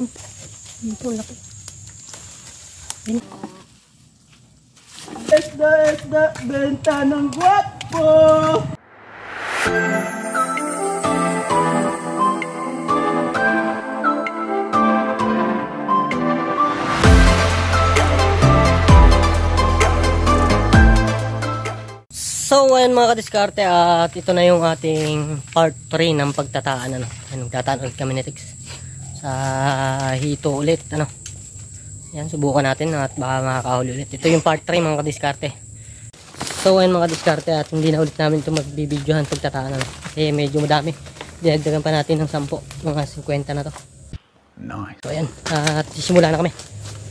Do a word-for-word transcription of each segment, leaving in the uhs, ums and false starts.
Ito, laki. Yan. Esda, esda, benta ng guwapo! So ayun mga kadiskarte, at ito na yung ating part three ng pagtataan. Ano, nagtataan ulit kami ni Tex sa hito ulit. Ano, yan, subukan natin at baka makakahuli ulit. Ito yung part three mga kadiskarte. So ayun mga kadiskarte, at hindi na ulit namin ito magbibidyohan pagtataan. Ano, kasi medyo madami. Dinagdagan pa natin ng sampo, mga fifty na to. Nice. So ayan, at sisimula na kami.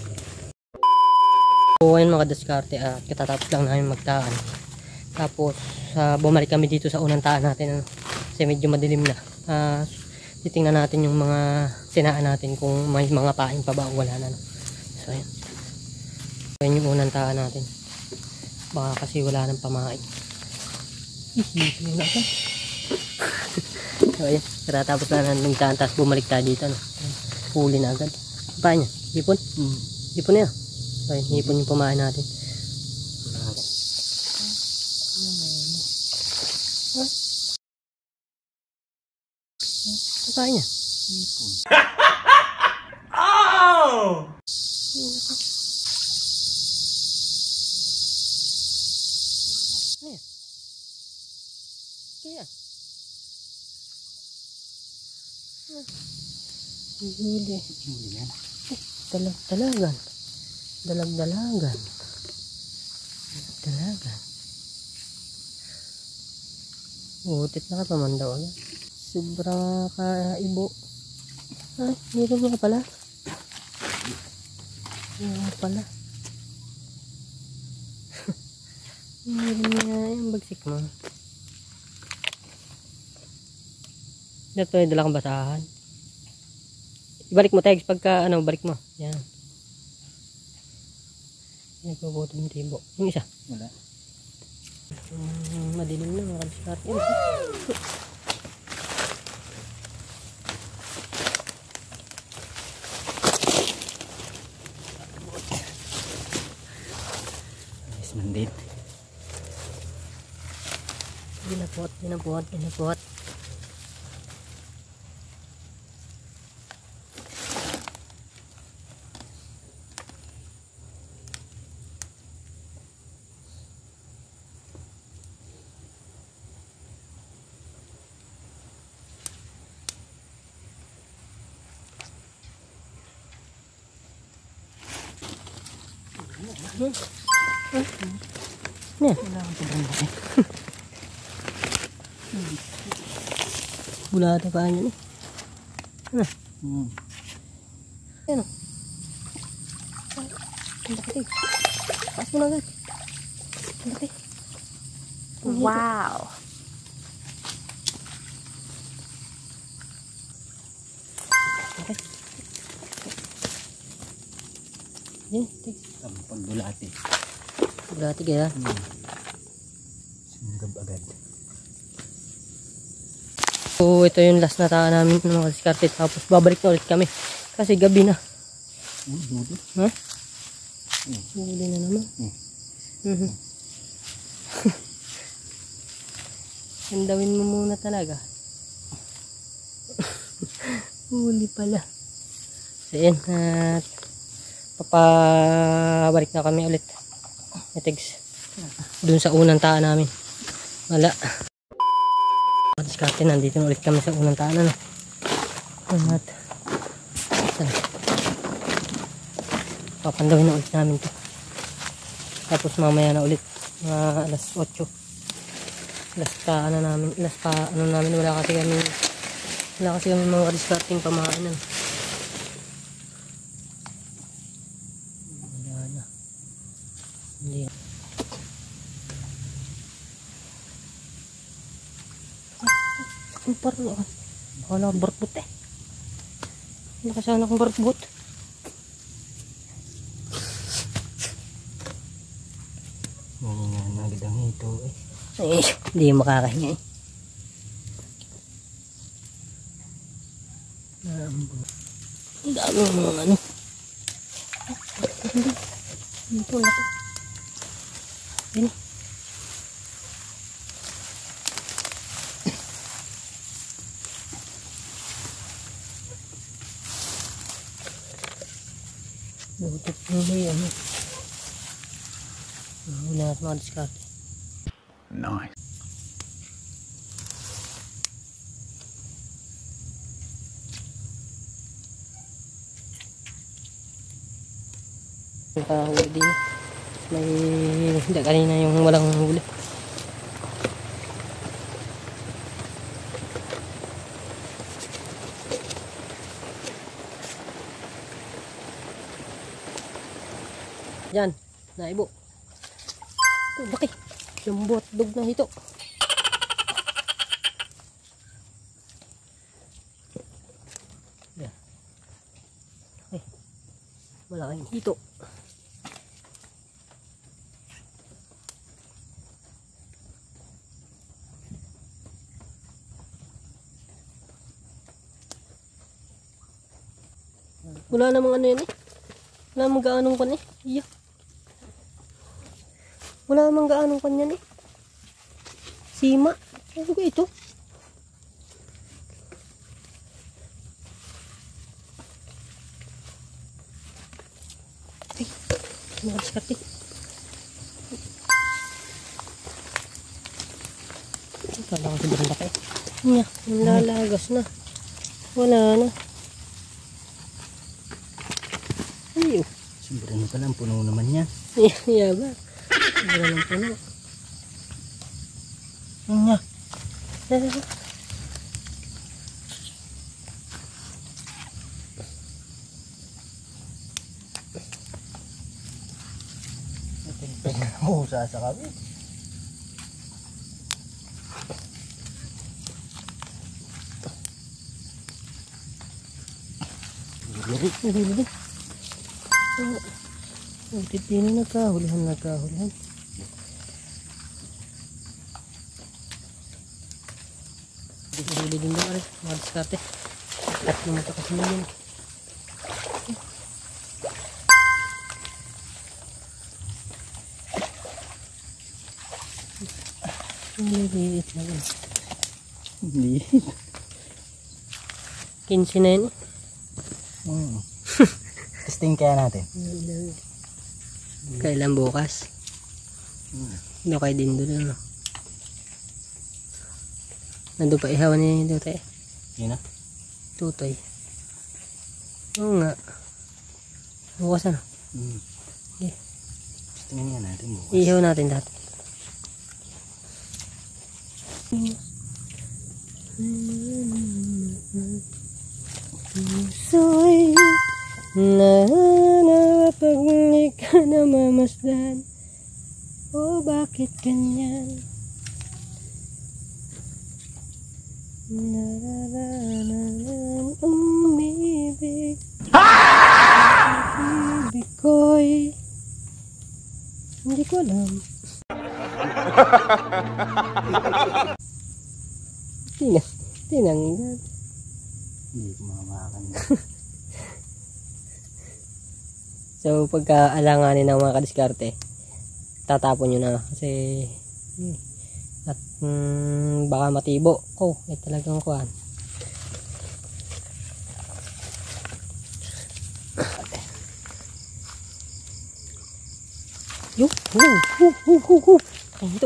So ayun mga kadiskarte, at katatapos lang namin magtaan. Tapos uh, bumalik kami dito sa unang taan natin, ano, kasi medyo madilim na. Uh, titingnan natin yung mga sinaan natin kung may mga pain pa ba o wala na. No? So ayan. Ayan yung unang taan natin. Baka kasi wala nang pamain. Dito na ito. So ayan. Katatapos na natin taan, tapos bumalik tayo dito. No? Huli na agad. Pain niya? Hipon? Hmm. Hipon na yan. So ayan, hipon yung pamain natin. Apa niya? Oh! Ayan. Kaya. Huli. Huli yan. Dalag-dalagan. Dalag-dalagan. Dalagan. Utit na ka pamandaw agad. Sobrang kaibo. Ay, meron nga pala. Meron nga pala. Meron nga yung bagsik mo. Ito yung dalang basahan. Ibalik mo tags pagka ano, balik mo. Yan. Nagpabuto yung tibo. Yung isa. Wala. Um, madilim na mga kadiskarte. Mandit. Ginapot, ginapot, ginapot. Hmm. Nih, bula ada banyak nih. Nah, Hmm. Ano? Ang laki. Taas mo na agad. Ang laki. Wow. Okay. Yan, tig. Ang pagbulati. Bulati kaya. Hmm. Singgab agad. So ito yung last na taan namin ng mga diskarte, tapos babalik na ulit kami kasi gabi na. Hmm, Ha? Hmm. Huli na naman. Hmm. Mhm. Handawin mo muna talaga. Huli pala. So yun, at papabalik na kami ulit. Itegs dun sa unang taan namin. Wala. Diskarte, nandito na ulit kami sa unang taan, ano. At papandawin na ulit namin to. Tapos mamaya na ulit mga alas otso. Alas pa ano namin, alas pa ano namin, wala kasi kami wala kasi kami mga discarding pamain, ano. Wala na. Hindi. Ang parang ako. Wala akong barkbot eh. Wala kasi akong barkbot. Oo nga, nagdang ito eh. Eh, hindi makakahinga eh. Ang dami mga ano. Ito laki. Yan. Butot mo yan. Hindi natin mga diskarte. Nice. Nakahuli din. May hindi kanina yung walang huli. Yan, naibo. Ito, laki. Lambot, dog na hito. Yan. Eh, malaking hito. Wala namang ano yan eh. Wala namang gaanong kan eh. Iya. Wala namang gaanong kan yan eh. Sima. Ano ba ito? Ay. Nakadiskarte. Kala ko sobrang laki. Nya. Nalalagas na. Wala na. Ayaw. Sobrang na pala, ang puno naman yan. Iya ba? Sobrang ng puno. Nga. Oo, sasa kami. Nalilili. Ang titino nagkahulihan, nagkahulihan. Hindi ko huli din ba rin, mga diskarte. At lumata kasi na yun. Maliliit na yun. Liit. Kinsi na yun. Hmm. Testing kaya natin. Kailan bukas? Hmm. Hindi kayo din doon. Ano? Nandun pa ihawan ni Tutoy. Yun na? Tutoy. Oo nga. Bukas ano? Hmm. Okay. Testingin nga natin bukas. Ihaw natin dati. Puso'y nananawa pag di ka namamasdan. O bakit ganyan? Nararanan umibig. Ibig ko'y hindi ko alam. Tinang, tinanggal. Hindi ko mamakan. So pagka alanganin ng mga kadiskarte, tatapon nyo na kasi hmm, at hmm, baka matibo. Oh, ay talagang kuhan. Yup, hu, hu, hu, hu, hu. Ay, ito.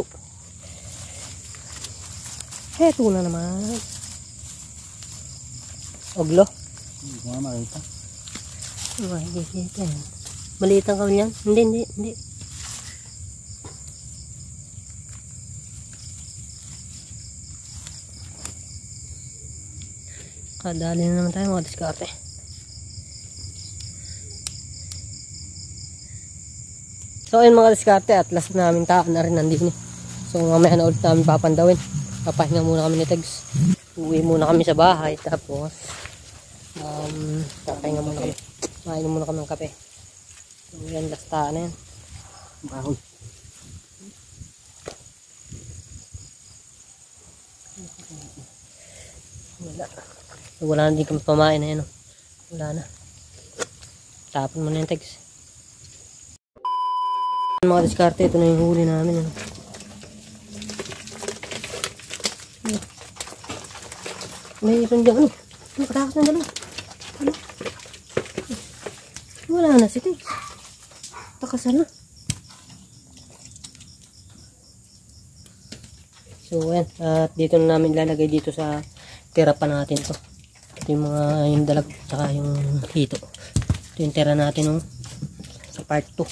Heto na naman. Oglo. Hindi ko nga makita. Ay, kikita yan. Maliit ang kawin yan? Hindi, hindi, hindi. Kadali na naman tayo mga diskarte. So ayun mga diskarte, at last namin taan na rin nandito. So mamaya na ulit namin papandawin. Papahinga muna kami ni Tegs. Uwi muna kami sa bahay. Tapos um, papahinga muna kami. Mainom muna kami ng kape. So yan, last taan na yan. Bahoy. Wala. Wala na din kami pamain na yan. Wala na. Tapon mo na yung tegs. Mga diskarte, ito na yung huli namin. Ano? Mayroon dyan, ano? Ano, katakas na dyan, ano? Wala na si tegs. Takasan na. So, ayan. At dito na namin ilalagay dito sa tira pa natin to. Ito yung mga yung dalag tsaka yung hito. Ito yung tira natin no, sa part two.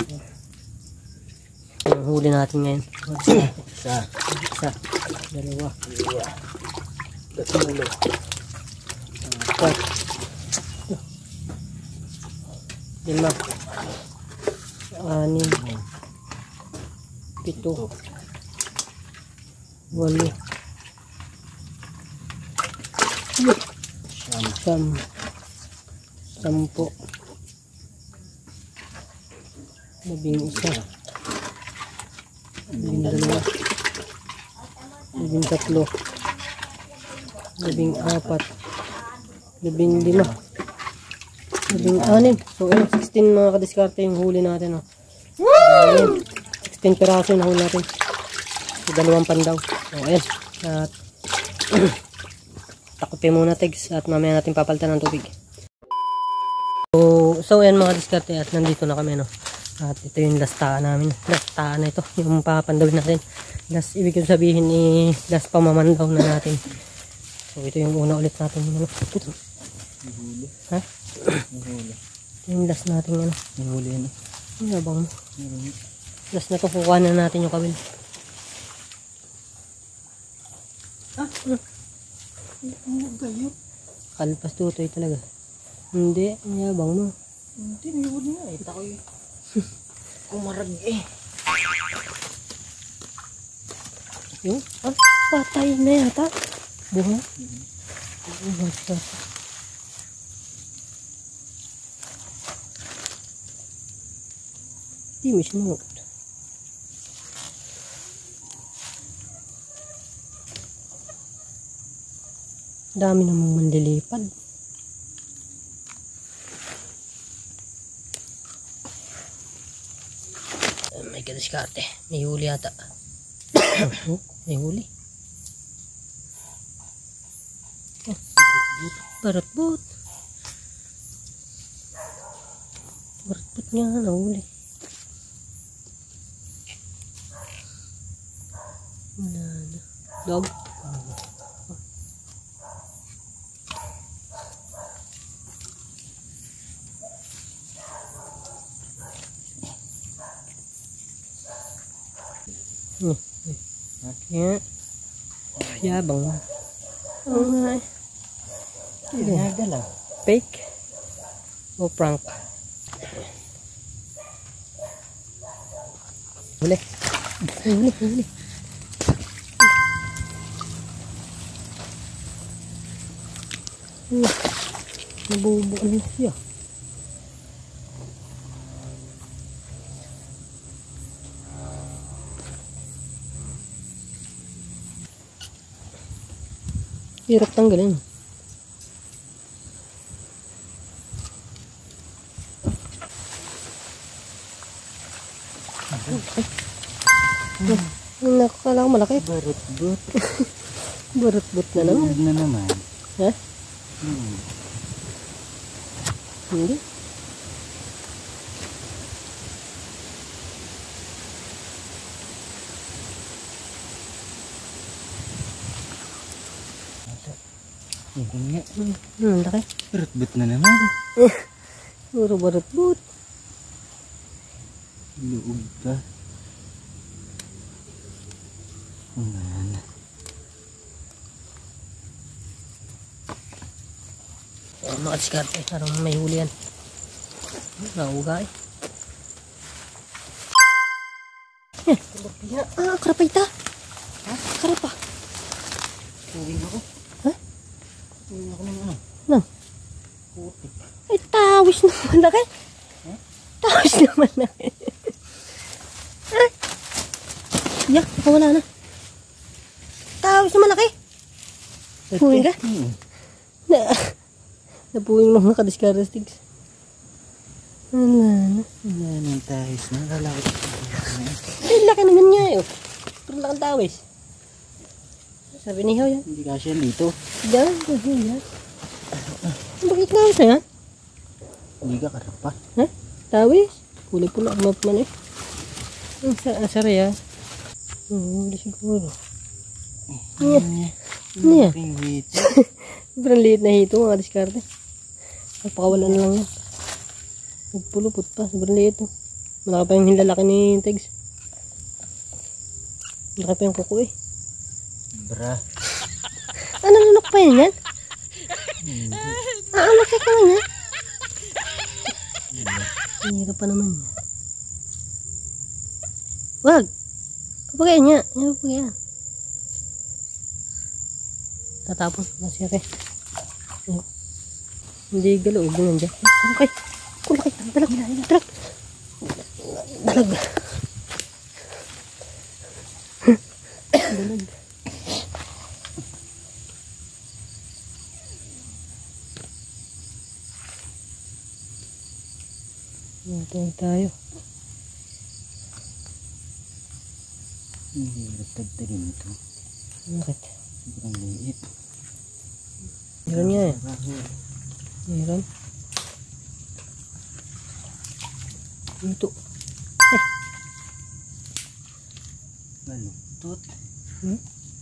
Yung huli natin ngayon. Isa. Isa. Dalawa. Dalawa. Tatlo. Apat. Lima. Anim. Pito. Walo. Siyam. Sampo. Labing isa. Labing dalawa. Labing tatlo. Labing apat. Labing lima. Labing anim. So, ayun, sixteen mga kadiskarte yung huli natin. Oh. Ayun, sixteen peraso yung huli natin. So, dalawang pandaw. So, ayun. At, takupin muna tegs at mamaya natin papalitan ng tubig. So, so ayan mga diskarte at nandito na kami no. At ito yung lastaan namin. Lastaan na ito. Yung papandawin natin. Last, ibig kong sabihin ni last pamamandaw na natin. So, ito yung una ulit natin. Ano? Ito. Nahuli. Ha? Nahuli. Ito yung last natin. Ano? Nahuli yan. Ano yabang mo? Last na ito. Kukuha na natin yung kabil. Ah? Ano kayo? Kalpas tutoy talaga. Hindi. Ano yabang mo? Hindi, nahuli nga. Ito ko eh. Kumarag eh. Yung? Ah, patay na yata. Buha? Oh my God. Di mo sinunod. Dami namang manlilipad. Oh my God, diskarte. May huli yata. Oh, may huli. Oh, barat-but. Barat-but nga, nahuli. Wala na. Dog. Hmm. Yeah. Yabang. Oo nga eh. Pinaga lang. Fake o prank? Huli. Huli, huli. Hmm. Nabubo na siya. Hirap tanggalin. Ay, nakakala ko malaki. Barot-but. Barot-but na naman. Barot na naman. Ha? Hmm. Hindi. Hindi nga. Hmm, laki. Barot-but na naman. Puro barot-but. Luog pa. Ayan. Oh, mga diskarte. Parang may huli yan. Nauga eh. Yan. Ah, karapay ta. Ha? Karapa. Uwi ako. Ha? Uwi ako ng ano? Nang? Putik. Ay, tawis naman laki. Ha? Tawis naman laki. Ay. Yak, wala na. Tawis naman laki. Puwing ka? Hmm. Na, napuwing mga kadiskarte sticks. Ano? Wala nang tahis na. Lalaki. Ay, laki naman niya eh. Pero lakang tawis. Sabi ni Hiyaw yan. Hindi kasi yan dito. Diyan, diyan, yan. Bakit tawis na yan? Hindi ka karapa. Ha? Tawis? Kulay pula, map man eh. Ang sa asari ah. Oo, wala siguro. Niya. Niya. Sobrang liit na hito mga diskarte. Napakawalan lang yan. Nagpulupot pa, sobrang liit oh. Malaki pa yung hilalaki ni Tegs. Malaki pa yung kuko eh. Bra. Ano nunok pa yan yan? Ah, ano check naman yan? Hihirap pa naman yan. Wag! Papagayan niya. Yan, papagayan. Tatapon. Masire. Hindi galaw. Huwag mo dyan. Okay. Kulaki. Dalag. Dalag. Dalag. Dalag. Matawag tayo. Ang hirap tagtagin ito. Bakit? Sobrang liit. Meron niya eh. Meron. Ito. Eh. Maluktot. Hmm?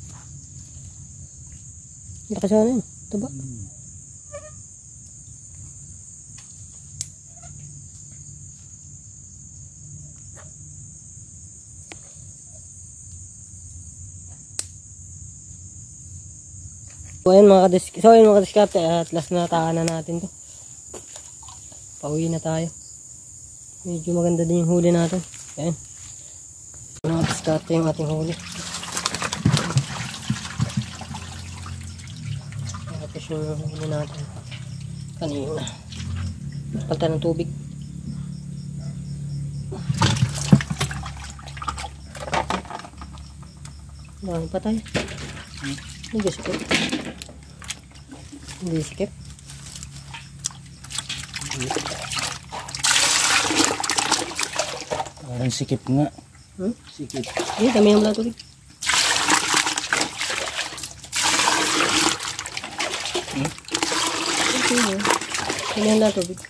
Hindi kasi ano yun. Ito ba? Hmm. So ayun mga kadiskarte, so ayun mga kadiskarte, at last na tahan na natin to. Pauwi na tayo. Medyo maganda din yung huli natin. Ayan. Mga kadiskarte yung ating huli. Tapos yung huli natin. Kanina. Palta ng tubig. Dami pa tayo. Hindi skip. Hindi skip. Parang sikip nga. Hmm? Sikip. Hindi, kami yung tubig. Hmm? Kami yung tubig.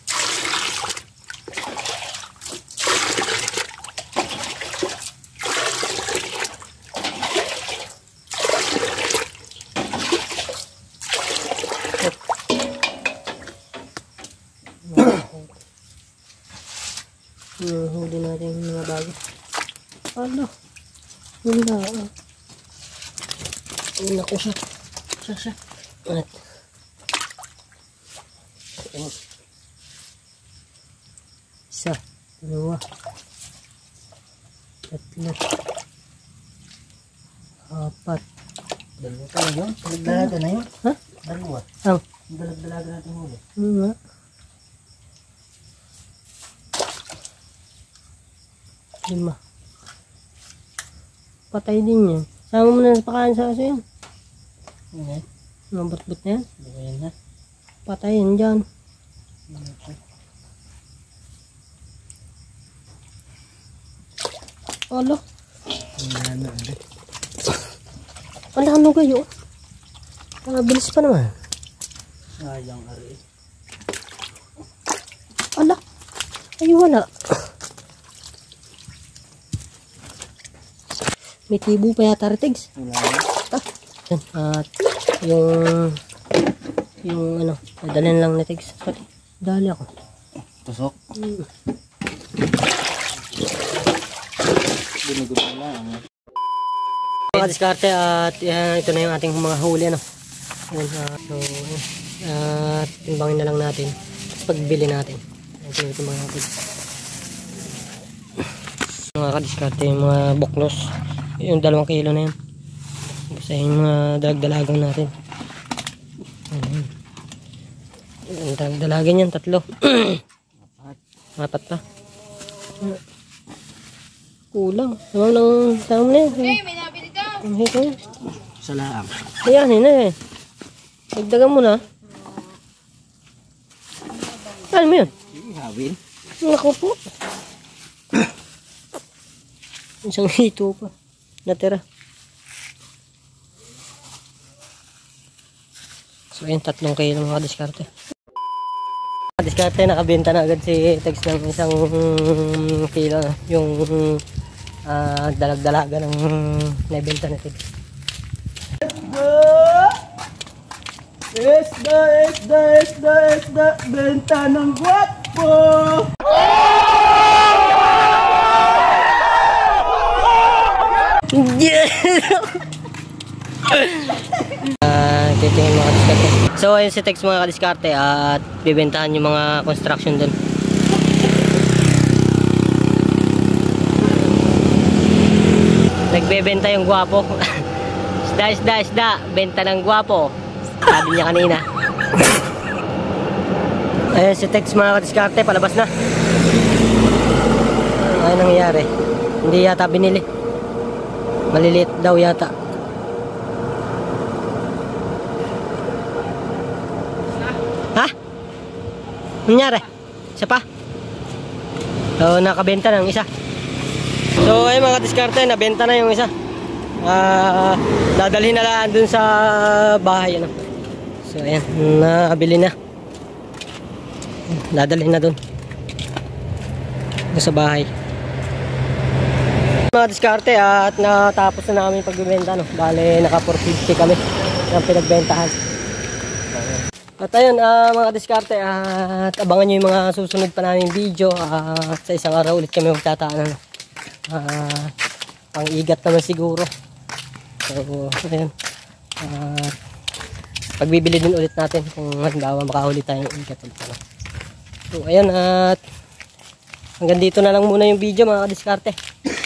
Yung huli natin yung mga bago. Ano? Yun na. Yun na ko siya. Siya, siya. At. Isa. Dalawa. Tatlo. Apat. Dalawa pa na yun? Dalag-dalaga na yun? Ha? Dalawa. Ang. Dalag-dalaga natin huli. Ano nga? Lima. Patay din yan. Sama mo na sa pakain sa aso yan. Okay. Mga bat-bat na yan. Bukayin na. Patay yan dyan. Alo. Ayan na. Wala ano kayo. Ah, bilis pa naman. Sayang ari. Ala. Ay wala. May tibo pa yata retigs. Wala na. Ah, yan. At yung yung ano, dalhin lang na tigs. Sorry. Dali ako. Tusok. Hmm. Ginugod na lang. Mga diskarte at yan, ito na yung ating mga huli ano. Yan, uh, so at timbangin na lang natin tapos pagbili natin. Ito ito mga natin. Mga kadiskarte yung mga buklos. Yung dalawang kilo na yan. Basta yung mga dalag-dalagang natin. Ayan. Yung dalag-dalagan yan, tatlo. Apat. Apat pa. Kulang. Naman lang tama na yan. Hey, may nabili ka! Ang hito yan. Sa laang. Ayan, yun na eh. Dagdagan mo na. Ano mo yun? Ihawin. Naku po. Isang hito pa. Natira. So ayun, tatlong kilo mga diskarte. Diskarte, nakabenta na agad si Tex ng isang kilo. Yung uh, dalag-dalaga ng naibenta na Tex. Isda, isda, isda, isda, benta ng guwapo! uh, titingin mga diskarte. So ayun si Tex mga kadiskarte at bibentahan yung mga construction dun. Nagbebenta yung gwapo. Isda, isda, isda, benta ng gwapo, sabi niya kanina. Ayun si Tex mga kadiskarte, palabas na. Ano nangyayari? Hindi yata binili. Maliliit daw yata. Ha? Nangyari? Isa pa? So nakabenta ng isa. So ayun mga diskarte, nabenta na yung isa. Uh, dadalhin na lang dun sa bahay ano. So ayan, nakabili na. Dadalhin na dun dun sa bahay mga diskarte. At natapos na namin pagbibenta no. Bale naka four fifty kami ng pinagbentahan. At ayun uh, mga diskarte, at abangan nyo yung mga susunod pa namin video. Uh, sa isang araw ulit kami magtataan ano. Uh, pang igat naman siguro. So ayun, uh, pagbibili din ulit natin kung halimbawa makahuli tayong igat ulit ano. So ayun, at hanggang dito na lang muna yung video mga diskarte.